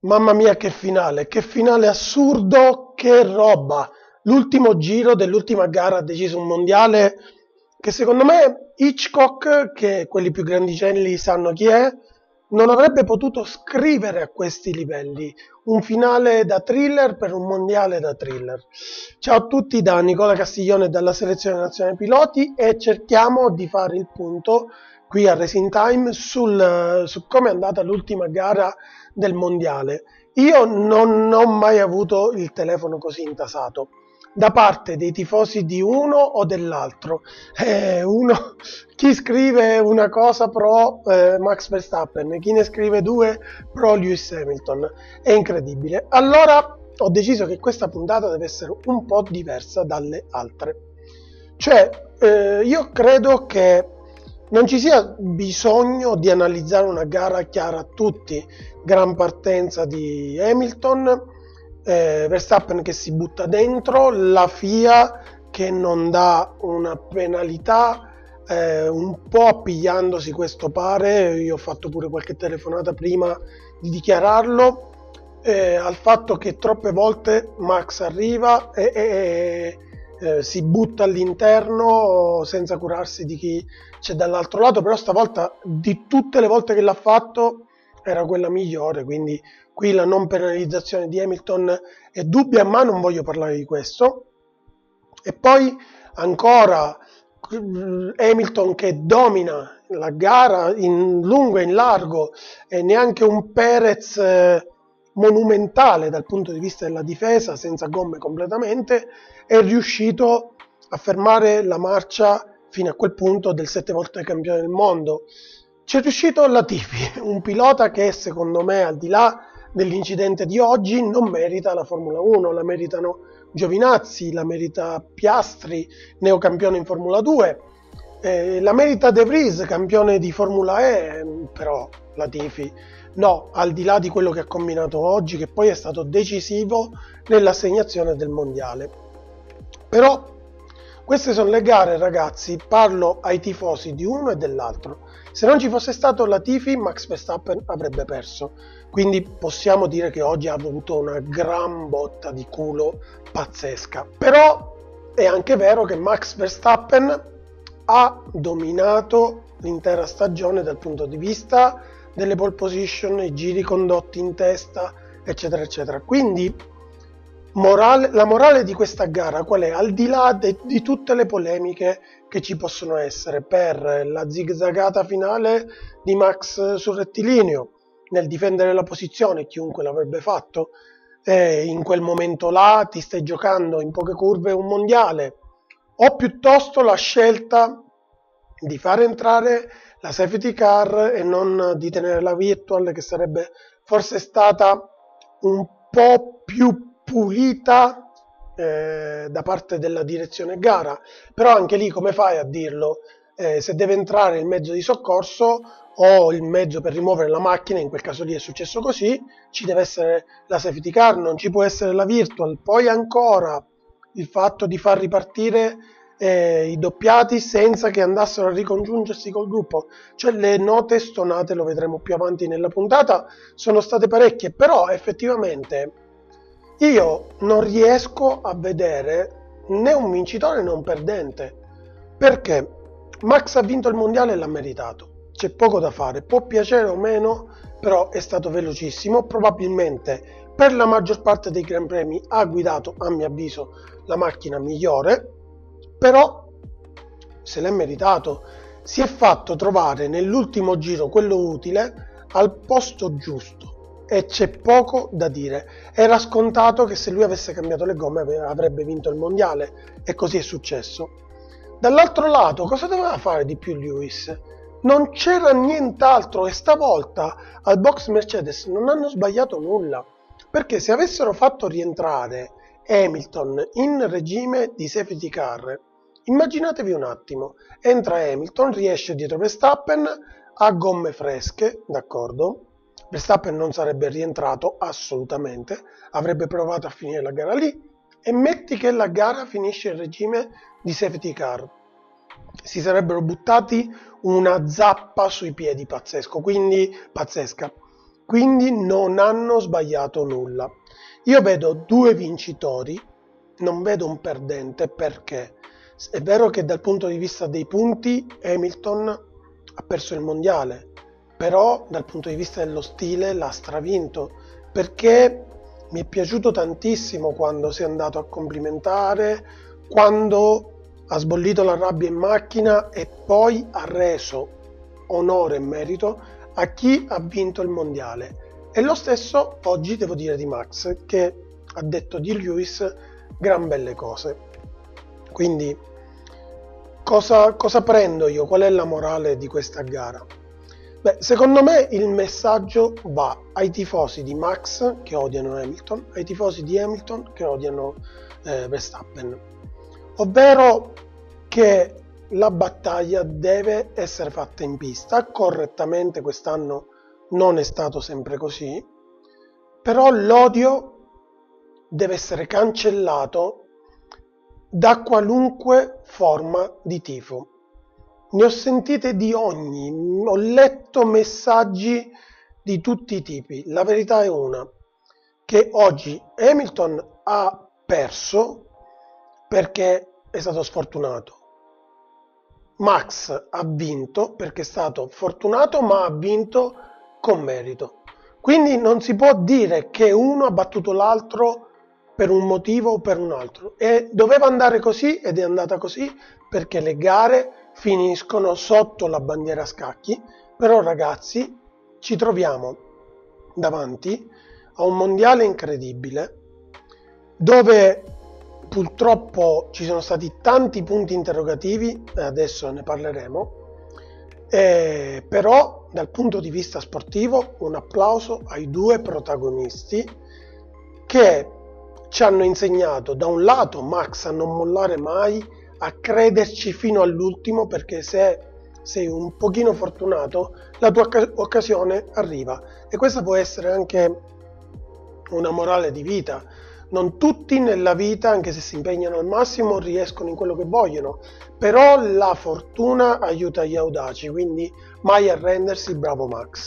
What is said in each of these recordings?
Mamma mia, che finale assurdo, che roba! L'ultimo giro dell'ultima gara ha deciso un mondiale che secondo me Hitchcock, che quelli più grandicelli sanno chi è, non avrebbe potuto scrivere a questi livelli. Un finale da thriller per un mondiale da thriller. Ciao a tutti da Nicola Castiglione dalla Selezione Nazionale Piloti e cerchiamo di fare il punto qui a Racing Time su come è andata l'ultima gara del mondiale. Io non ho mai avuto il telefono così intasato da parte dei tifosi di uno o dell'altro. Chi scrive una cosa pro Max Verstappen, chi ne scrive due pro Lewis Hamilton. È incredibile. Allora ho deciso che questa puntata deve essere un po' diversa dalle altre. Io credo che non ci sia bisogno di analizzare una gara chiara a tutti. Gran partenza di Hamilton, Verstappen che si butta dentro, la FIA che non dà una penalità, un po' appigliandosi, questo pare. Io ho fatto pure qualche telefonata prima di dichiararlo, al fatto che troppe volte Max arriva e si butta all'interno senza curarsi di chi c'è dall'altro lato, però stavolta di tutte le volte che l'ha fatto era quella migliore, quindi qui la non penalizzazione di Hamilton è dubbia, ma non voglio parlare di questo. E poi ancora Hamilton che domina la gara in lungo e in largo, e neanche un Perez monumentale dal punto di vista della difesa, senza gomme completamente, è riuscito a fermare la marcia fino a quel punto del 7 volte campione del mondo. C'è riuscito Latifi, un pilota che secondo me, al di là dell'incidente di oggi, non merita la Formula 1, la meritano Giovinazzi, la merita Piastri, neocampione in Formula 2, la merita De Vries, campione di Formula E, però Latifi no, al di là di quello che ha combinato oggi, che poi è stato decisivo nell'assegnazione del mondiale. Però queste sono le gare, ragazzi, parlo ai tifosi di uno e dell'altro. Se non ci fosse stato Latifi, Max Verstappen avrebbe perso, quindi possiamo dire che oggi ha avuto una gran botta di culo pazzesca. Però è anche vero che Max Verstappen ha dominato l'intera stagione dal punto di vista delle pole position, i giri condotti in testa, eccetera eccetera. Quindi la morale di questa gara qual è? Al di là di tutte le polemiche che ci possono essere per la zigzagata finale di Max sul rettilineo nel difendere la posizione, chiunque l'avrebbe fatto, in quel momento là ti stai giocando in poche curve un mondiale, o piuttosto la scelta di far entrare la safety car e non di tenere la virtual, che sarebbe forse stata un po' più pulita da parte della direzione gara. Però anche lì come fai a dirlo? Se deve entrare il mezzo di soccorso o il mezzo per rimuovere la macchina, in quel caso lì è successo così, ci deve essere la safety car, non ci può essere la virtual. Poi ancora il fatto di far ripartire i doppiati senza che andassero a ricongiungersi col gruppo, cioè le note stonate, lo vedremo più avanti nella puntata, sono state parecchie. Però effettivamente io non riesco a vedere né un vincitore né un perdente, perché Max ha vinto il mondiale e l'ha meritato, c'è poco da fare, può piacere o meno, però è stato velocissimo, probabilmente per la maggior parte dei Gran Premi ha guidato, a mio avviso, la macchina migliore, però se l'è meritato. Si è fatto trovare nell'ultimo giro quello utile al posto giusto e c'è poco da dire. Era scontato che se lui avesse cambiato le gomme avrebbe vinto il mondiale, e così è successo. Dall'altro lato, cosa doveva fare di più Lewis? Non c'era nient'altro, e stavolta al box Mercedes non hanno sbagliato nulla, perché se avessero fatto rientrare Hamilton in regime di safety car, immaginatevi un attimo, entra Hamilton, riesce dietro Verstappen, ha gomme fresche, d'accordo? Verstappen non sarebbe rientrato assolutamente, avrebbe provato a finire la gara lì, e metti che la gara finisce in regime di safety car. Si sarebbero buttati una zappa sui piedi pazzesca. quindi non hanno sbagliato nulla. Io vedo due vincitori, non vedo un perdente, perché è vero che dal punto di vista dei punti Hamilton ha perso il mondiale, però dal punto di vista dello stile l'ha stravinto, perché mi è piaciuto tantissimo quando si è andato a complimentare, quando ha sbollito la rabbia in macchina e poi ha reso onore e merito a chi ha vinto il mondiale. E lo stesso oggi devo dire di Max, che ha detto di Lewis gran belle cose. Quindi cosa prendo io? Qual è la morale di questa gara? Beh, secondo me il messaggio va ai tifosi di Max che odiano Hamilton, ai tifosi di Hamilton che odiano Verstappen, ovvero che la battaglia deve essere fatta in pista. Correttamente quest'anno non è stato sempre così, però l'odio deve essere cancellato da qualunque forma di tifo. Ne ho sentite di ogni, ho letto messaggi di tutti i tipi. La verità è una, che oggi Hamilton ha perso perché è stato sfortunato. Max ha vinto perché è stato fortunato, ma ha vinto con merito. Quindi non si può dire che uno ha battuto l'altro per un motivo o per un altro. E doveva andare così ed è andata così perché le gare finiscono sotto la bandiera a scacchi. Però ragazzi, ci troviamo davanti a un mondiale incredibile dove purtroppo ci sono stati tanti punti interrogativi, e adesso ne parleremo, però dal punto di vista sportivo un applauso ai due protagonisti che ci hanno insegnato, da un lato Max a non mollare mai, a crederci fino all'ultimo, perché se sei un pochino fortunato la tua occasione arriva. E questa può essere anche una morale di vita. Non tutti nella vita, anche se si impegnano al massimo, riescono in quello che vogliono, però la fortuna aiuta gli audaci, quindi mai arrendersi, bravo Max.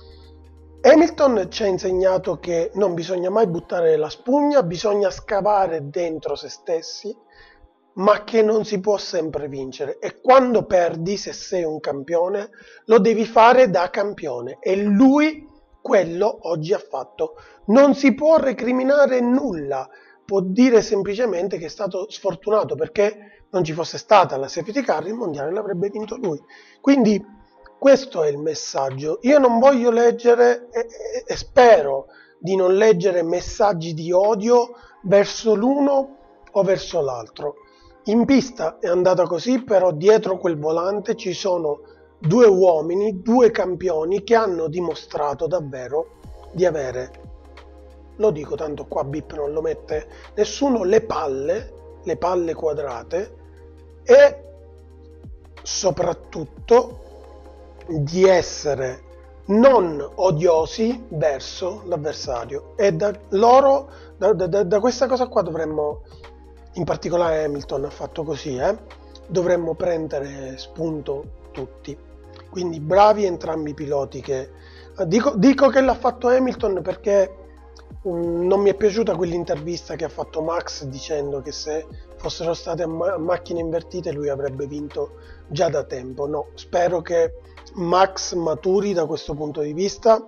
Hamilton ci ha insegnato che non bisogna mai buttare la spugna, bisogna scavare dentro se stessi, ma che non si può sempre vincere. E quando perdi, se sei un campione, lo devi fare da campione. E lui quello oggi ha fatto. Non si può recriminare nulla, può dire semplicemente che è stato sfortunato, perché non ci fosse stata la safety car, il mondiale l'avrebbe vinto lui. Quindi questo è il messaggio. Io non voglio leggere e spero di non leggere messaggi di odio verso l'uno o verso l'altro. In pista è andata così, però dietro quel volante ci sono due uomini, due campioni che hanno dimostrato davvero di avere, lo dico tanto qua bip non lo mette nessuno, le palle quadrate e soprattutto di essere non odiosi verso l'avversario. E da questa cosa qua dovremmo, in particolare Hamilton ha fatto così, dovremmo prendere spunto tutti. Quindi bravi entrambi i piloti. Che dico che l'ha fatto Hamilton perché non mi è piaciuta quell'intervista che ha fatto Max dicendo che se fossero state macchine invertite lui avrebbe vinto già da tempo. No, spero che Max maturi da questo punto di vista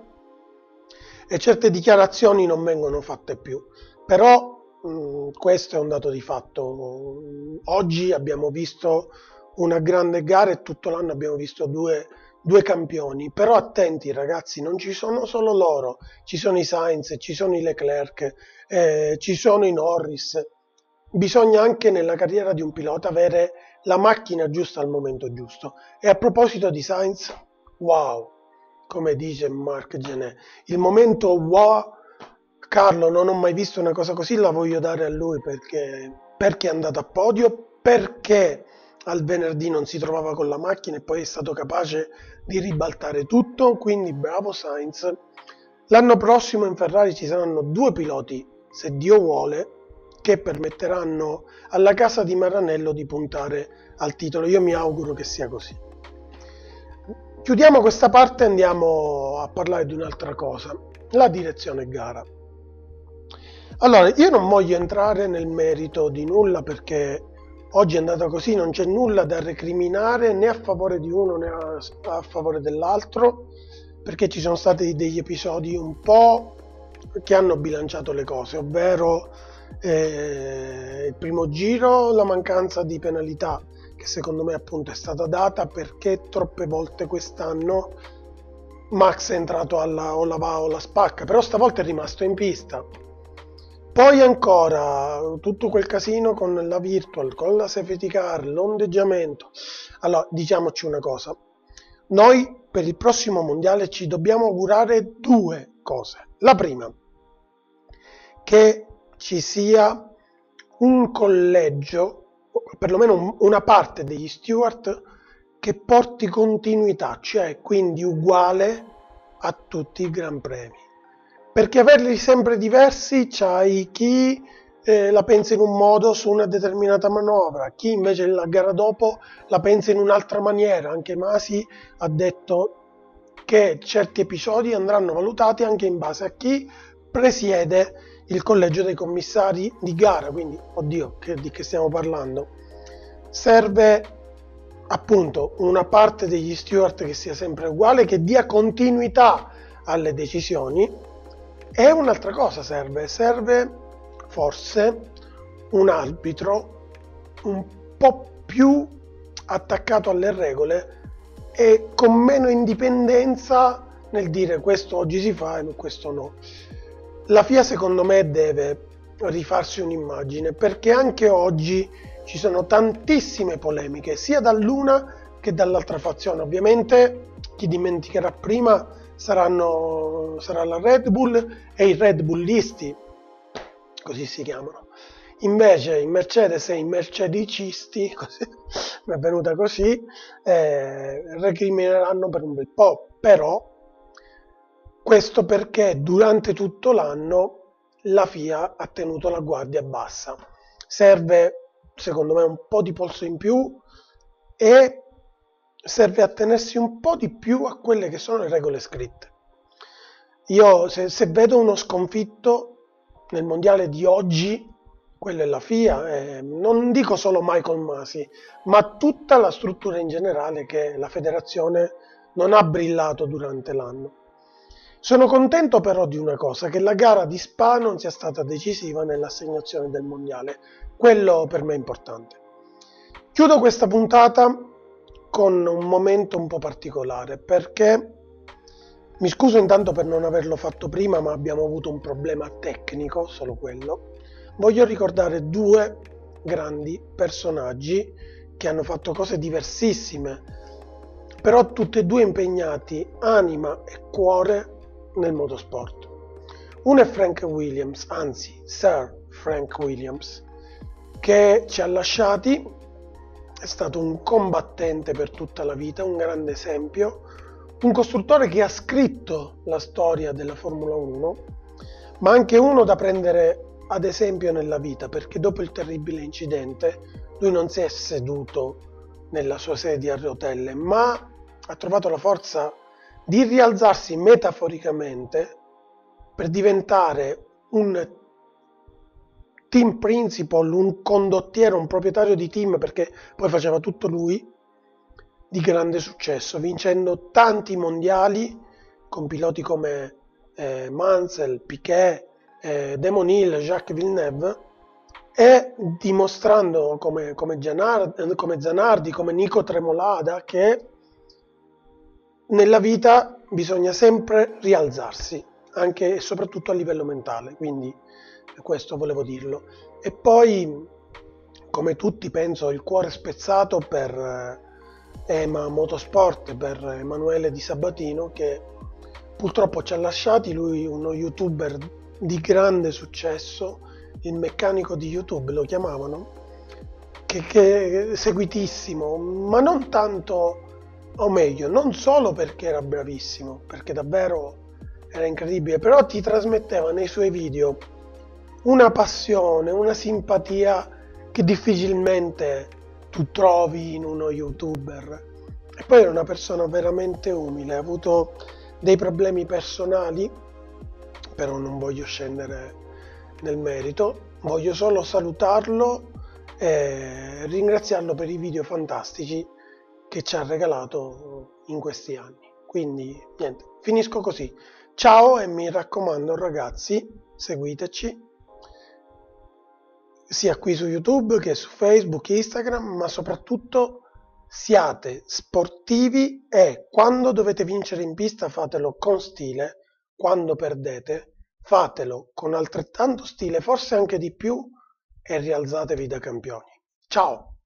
e certe dichiarazioni non vengono fatte più. Però questo è un dato di fatto. Oggi abbiamo visto una grande gara e tutto l'anno abbiamo visto due campioni, però attenti ragazzi, non ci sono solo loro, ci sono i Sainz, ci sono i Leclerc, ci sono i Norris. Bisogna anche nella carriera di un pilota avere la macchina giusta al momento giusto. E a proposito di Sainz, wow, come dice Marc Gené, il momento wow, Carlo, non ho mai visto una cosa così, la voglio dare a lui perché è andato a podio, perché al venerdì non si trovava con la macchina e poi è stato capace di ribaltare tutto, quindi bravo Sainz. L'anno prossimo in Ferrari ci saranno due piloti, se Dio vuole, che permetteranno alla casa di Maranello di puntare al titolo. Io mi auguro che sia così. Chiudiamo questa parte e andiamo a parlare di un'altra cosa, la direzione gara. Allora, io non voglio entrare nel merito di nulla perché oggi è andata così, non c'è nulla da recriminare né a favore di uno né a favore dell'altro, perché ci sono stati degli episodi un po' che hanno bilanciato le cose, ovvero il primo giro, la mancanza di penalità, che secondo me appunto è stata data perché troppe volte quest'anno Max è entrato o la va o la spacca, però stavolta è rimasto in pista. Poi ancora tutto quel casino con la virtual, con la safety car, l'ondeggiamento. Allora, diciamoci una cosa, noi per il prossimo mondiale ci dobbiamo augurare due cose. La prima, che ci sia un collegio, o perlomeno una parte degli steward, che porti continuità, cioè quindi uguale a tutti i Gran Premi. Perché averli sempre diversi, c'hai chi la pensa in un modo su una determinata manovra, chi invece la gara dopo la pensa in un'altra maniera. Anche Masi ha detto che certi episodi andranno valutati anche in base a chi presiede il collegio dei commissari di gara. Quindi, oddio, di che stiamo parlando? Serve appunto una parte degli steward che sia sempre uguale, che dia continuità alle decisioni. E un'altra cosa serve forse un arbitro un po' più attaccato alle regole e con meno indipendenza nel dire questo oggi si fa e questo no. La FIA secondo me deve rifarsi un'immagine, perché anche oggi ci sono tantissime polemiche sia dall'una che dall'altra fazione. Ovviamente chi dimenticherà prima sarà la Red Bull e i Red Bullisti, così si chiamano. Invece i Mercedes e i mercedicisti, così, mi è venuta così, recrimineranno per un bel po'. Però questo perché durante tutto l'anno la FIA ha tenuto la guardia bassa. Serve secondo me un po' di polso in più e serve a tenersi un po' di più a quelle che sono le regole scritte. Io se vedo uno sconfitto nel mondiale di oggi, quello è la FIA, non dico solo Michael Masi, ma tutta la struttura in generale, che la federazione non ha brillato durante l'anno. Sono contento però di una cosa, che la gara di Spa non sia stata decisiva nell'assegnazione del mondiale. Quello per me è importante. Chiudo questa puntata con un momento un po' particolare, perché mi scuso intanto per non averlo fatto prima, ma abbiamo avuto un problema tecnico, solo quello. Voglio ricordare due grandi personaggi che hanno fatto cose diversissime, però tutti e due impegnati anima e cuore nel motorsport. Uno è Frank Williams, anzi Sir Frank Williams, che ci ha lasciati. È stato un combattente per tutta la vita, un grande esempio, un costruttore che ha scritto la storia della Formula 1, ma anche uno da prendere ad esempio nella vita, perché dopo il terribile incidente lui non si è seduto nella sua sedia a rotelle, ma ha trovato la forza di rialzarsi metaforicamente per diventare un team principal, un condottiero, un proprietario di team, perché poi faceva tutto lui, di grande successo, vincendo tanti mondiali con piloti come Mansell, Piquet, Damon Hill, Jacques Villeneuve, e dimostrando come Zanardi, come Nico Tremolada, che nella vita bisogna sempre rialzarsi, anche e soprattutto a livello mentale, quindi questo volevo dirlo. E poi, come tutti, penso il cuore spezzato per EMA Motorsport, per Emanuele Di Sabatino, che purtroppo ci ha lasciati. Lui uno youtuber di grande successo, il meccanico di YouTube lo chiamavano, che seguitissimo, ma non tanto, o meglio, non solo perché era bravissimo, perché davvero era incredibile, però ti trasmetteva nei suoi video una passione, una simpatia che difficilmente tu trovi in uno youtuber, E poi è una persona veramente umile, ha avuto dei problemi personali, però non voglio scendere nel merito, voglio solo salutarlo e ringraziarlo per i video fantastici che ci ha regalato in questi anni. Quindi niente, finisco così. Ciao e mi raccomando ragazzi, seguiteci sia qui su YouTube che su Facebook, Instagram, ma soprattutto siate sportivi e quando dovete vincere in pista fatelo con stile, quando perdete fatelo con altrettanto stile, forse anche di più, e rialzatevi da campioni. Ciao!